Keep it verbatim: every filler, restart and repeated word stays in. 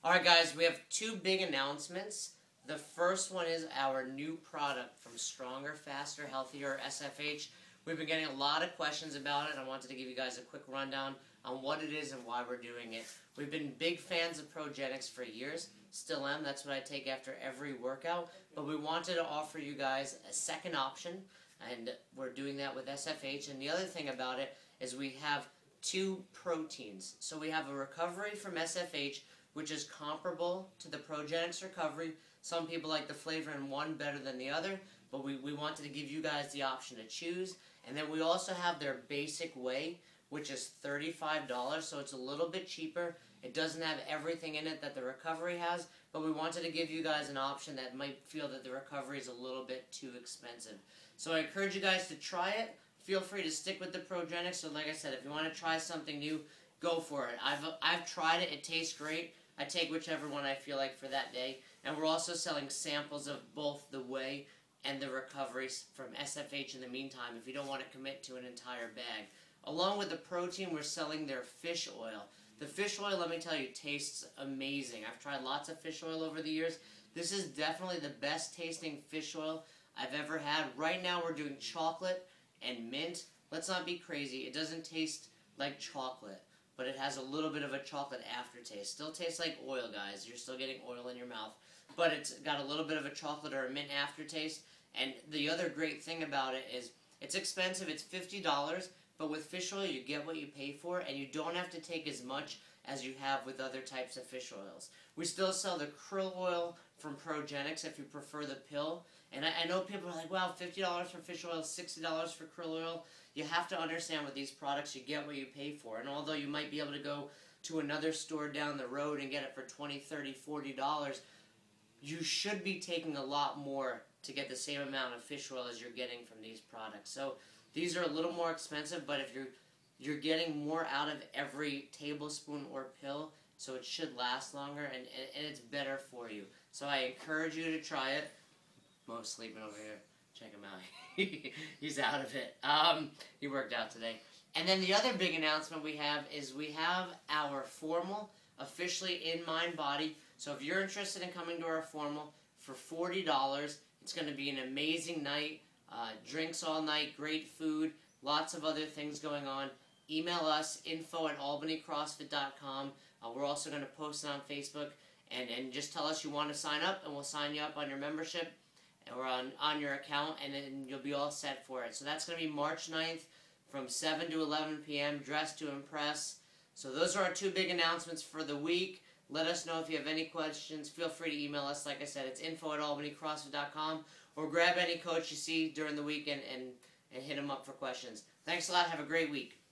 Alright guys, we have two big announcements. The first one is our new product from Stronger, Faster, Healthier, S F H. We've been getting a lot of questions about it. I wanted to give you guys a quick rundown on what it is and why we're doing it. We've been big fans of Progenix for years. Still am. That's what I take after every workout. But we wanted to offer you guys a second option, and we're doing that with S F H. And the other thing about it is we have two proteins. So we have a recovery from S F H, which is comparable to the Progenix recovery. Some people like the flavor in one better than the other, but we, we wanted to give you guys the option to choose. And then we also have their basic whey, which is thirty-five dollars, so it's a little bit cheaper. It doesn't have everything in it that the recovery has, but we wanted to give you guys an option that might feel that the recovery is a little bit too expensive. So I encourage you guys to try it. Feel free to stick with the Progenix. So like I said, if you want to try something new, go for it. I've, I've tried it. It tastes great. I take whichever one I feel like for that day. And we're also selling samples of both the whey and the recoveries from S F H in the meantime if you don't want to commit to an entire bag. Along with the protein, we're selling their fish oil. The fish oil, let me tell you, tastes amazing. I've tried lots of fish oil over the years. This is definitely the best tasting fish oil I've ever had. Right now we're doing chocolate and mint. Let's not be crazy. It doesn't taste like chocolate, but it has a little bit of a chocolate aftertaste. Still tastes like oil, guys. You're still getting oil in your mouth. But it's got a little bit of a chocolate or a mint aftertaste. And the other great thing about it is it's expensive. It's fifty dollars. But with fish oil, you get what you pay for, and you don't have to take as much as you have with other types of fish oils. We still sell the krill oil from Progenix if you prefer the pill. And I, I know people are like, wow, fifty dollars for fish oil, sixty dollars for krill oil. You have to understand with these products, you get what you pay for. And although you might be able to go to another store down the road and get it for twenty, thirty, forty dollars, you should be taking a lot more to get the same amount of fish oil as you're getting from these products. So these are a little more expensive, but if you're you're getting more out of every tablespoon or pill, so it should last longer, and, and, and it's better for you. So I encourage you to try it. Mo's sleeping over here. Check him out. He's out of it. Um, he worked out today. And then the other big announcement we have is we have our formal officially in MindBody. So if you're interested in coming to our formal for forty dollars, it's going to be an amazing night. Uh, drinks all night, great food, lots of other things going on. Email us, info at albany crossfit dot com. Uh, we're also going to post it on Facebook. And, and just tell us you want to sign up, and we'll sign you up on your membership or on, on your account, and then you'll be all set for it. So that's going to be March ninth from seven to eleven p m, Dress to Impress. So those are our two big announcements for the week. Let us know if you have any questions. Feel free to email us. Like I said, it's info at albany crossfit dot com. Or grab any coach you see during the week and, and, and hit them up for questions. Thanks a lot. Have a great week.